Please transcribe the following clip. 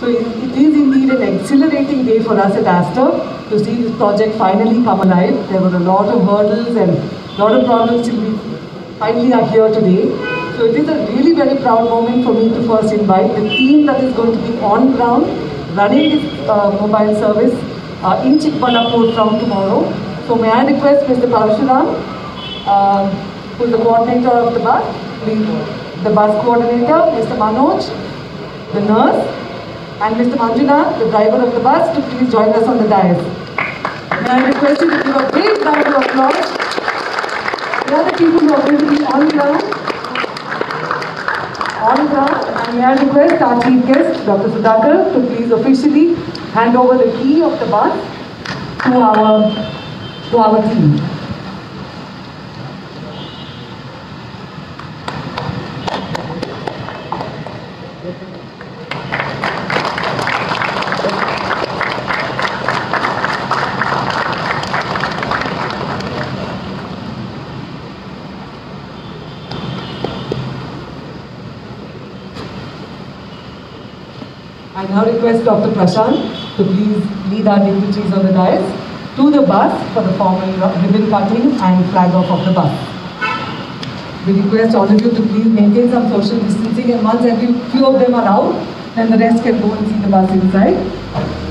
So it is indeed an exhilarating day for us at Aster to see this project finally come alive. There were a lot of hurdles and a lot of problems till we finally are here today. So it is a really very proud moment for me to first invite the team that is going to be on ground running this mobile service in Chikballapur from tomorrow. So may I request Mr. Parashuram, who is the coordinator of the bus, the bus coordinator, Mr. Manoj, the nurse, and Mr. Manjunath, the driver of the bus, to please join us on the dais. May I request you to give a big round of applause. The other people who are going to be on ground, and may I request our chief guest, Dr. Sudhakar, to please officially hand over the key of the bus to our team. I now request Dr. Prashant to please lead our dignitaries on the dais to the bus for the formal ribbon cutting and flag off of the bus. We request all of you to please maintain some social distancing, and once every few of them are out, then the rest can go and see the bus inside.